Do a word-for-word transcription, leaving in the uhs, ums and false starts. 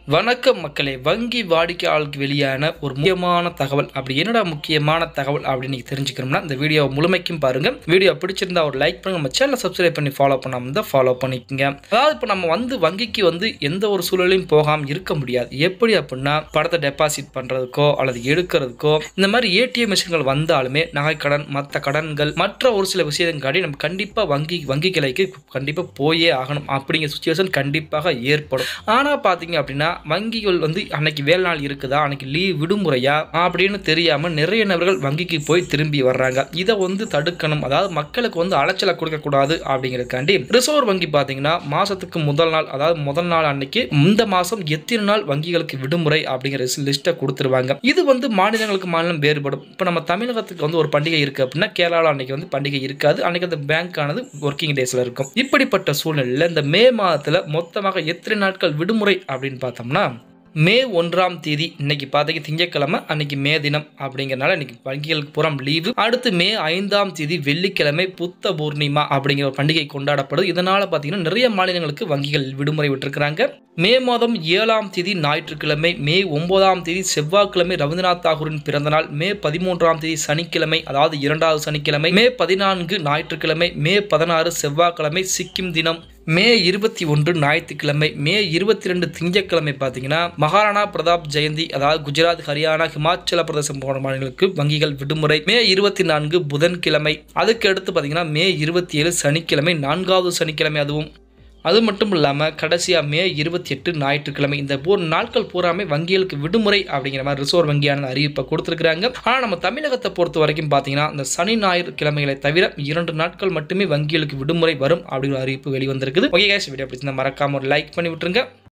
வணக்கம் மக்களே, வங்கி வாடிக்கையாளருக்கு வெளியான ஒரு முக்கியமான தகவல். அப்படி என்னடா முக்கியமான தகவல் அப்படின்னு நீங்க தெரிஞ்சுக்கணும்னா இந்த வீடியோவை முழுமைக்கும் பாருங்க. வீடியோ பிடிச்சிருந்தா ஒரு லைக் பண்ணுங்க, நம்ம சேனலை சப்ஸ்கிரைப் பண்ணி ஃபாலோ பண்ணாம தான் ஃபாலோ பண்ணிக்கோங்க. அதாவது இப்போ நம்ம வந்து வங்கிக்கு வந்து எந்த ஒரு சூழலையும் போகாமல் இருக்க முடியாது. எப்படி அப்படின்னா பணத்தை டெபாசிட் பண்றதுக்கோ அல்லது எடுக்கிறதுக்கோ இந்த மாதிரி ஏடிஎம் மிஷின்கள் வந்தாலுமே நகைக்கடன், மற்ற கடன்கள், மற்ற ஒரு சில விஷயங்காடி நம்ம கண்டிப்பா வங்கி வங்கி கிளைக்கு கண்டிப்பா போயே ஆகணும் அப்படிங்கிற சுச்சுவேஷன் கண்டிப்பாக ஏற்படும். ஆனா பாத்தீங்க அப்படின்னா வங்கிகள் வந்து அன்னைக்கு வேலை நாள் இருக்குதா, அன்னைக்கு லீவ் விடுமுறையா அப்படின்னு தெரியாம நிறைய நபர்கள் வங்கிக்கு போய் திரும்பி வர்றாங்க. இதை வந்து தடுக்கணும், அதாவது மக்களுக்கு வந்து அலைச்சலை கொடுக்க கூடாது அப்படிங்கிறதுக்காண்டி ரிசர்வ் வங்கி பாத்தீங்கன்னா மாசத்துக்கு முதல் நாள், அதாவது முதல் நாள் அன்னைக்கு இந்த மாசம் எத்தனை நாள் வங்கிகளுக்கு விடுமுறை அப்படிங்கிற லிஸ்ட்டை கொடுத்துருவாங்க. இது வந்து மாநிலங்களுக்கு மாநிலம் வேறுபடும். இப்போ நம்ம தமிழகத்துக்கு வந்து ஒரு பண்டிகை இருக்கு அப்படின்னா கேரளாவில் அன்னைக்கு வந்து பண்டிகை இருக்காது. அன்னைக்கு அந்த பேங்க் ஆனது ஒர்க்கிங் டேஸ்ல இருக்கும். இப்படிப்பட்ட சூழ்நிலையில் இந்த மே மாதத்துல மொத்தமாக எத்தனை நாட்கள் விடுமுறை அப்படின்னு பார்த்தோம்னா மே ஒன்றாம் தேதி இன்னைக்கு பார்த்தீங்க திங்கட்கிழமை, அன்னைக்கு மே தினம் அப்படிங்கிறனால இன்னைக்கு வங்கிகளுக்கு பூரா லீவு. அடுத்து மே ஐந்தாம் தேதி வெள்ளிக்கிழமை புத்த பூர்ணிமா அப்படிங்கிற ஒரு பண்டிகை கொண்டாடப்படுது. இதனால பார்த்தீங்கன்னா நிறைய மாநிலங்களுக்கு வங்கிகள் விடுமுறை விட்டுருக்காங்க. மே மாதம் ஏழாம் தேதி ஞாயிற்றுக்கிழமை, மே ஒன்பதாம் தேதி செவ்வாய்க்கிழமை ரவீந்திரநாத் தாகூரின் பிறந்த நாள், மே பதிமூன்றாம் தேதி சனிக்கிழமை அதாவது இரண்டாவது சனிக்கிழமை, மே பதினான்கு ஞாயிற்றுக்கிழமை, மே பதினாறு செவ்வாய்க்கிழமை சிக்கிம் தினம், மே இருபத்தி ஒன்று ஞாயிற்றுக்கிழமை, மே இருபத்தி ரெண்டு திங்கட்கிழமை பார்த்தீங்கன்னா மகாராணா பிரதாப் ஜெயந்தி, அதாவது குஜராத், ஹரியானா, ஹிமாச்சல பிரதேசம் போன்ற மாநிலங்களுக்கு வங்கிகள் விடுமுறை. மே இருபத்தி நான்கு புதன்கிழமை, அதுக்கு அடுத்து பார்த்தீங்கன்னா மே இருபத்தி ஏழு சனிக்கிழமை, நான்காவது சனிக்கிழமை அதுவும். அது மட்டும் இல்லாமல் கடைசியாக மே இருபத்தி எட்டு ஞாயிற்றுக்கிழமை, இந்த பூ நாட்கள் பூராமே வங்கிகளுக்கு விடுமுறை அப்படிங்கிற மாதிரி ரிசர்வ் வங்கியான அறிவிப்பை கொடுத்துருக்காங்க. ஆனால் நம்ம தமிழகத்தை பொறுத்த வரைக்கும் பார்த்தீங்கன்னா இந்த சனி ஞாயிறு கிழமைகளை தவிர இரண்டு நாட்கள் மட்டுமே வங்கிகளுக்கு விடுமுறை வரும் அப்படிங்கிற அறிவிப்பு வெளிவந்திருக்குது. ஓகே கைஸ், வீடியோ பிடிச்சிருந்தா மறக்காம ஒரு லைக் பண்ணி விட்டுருங்க.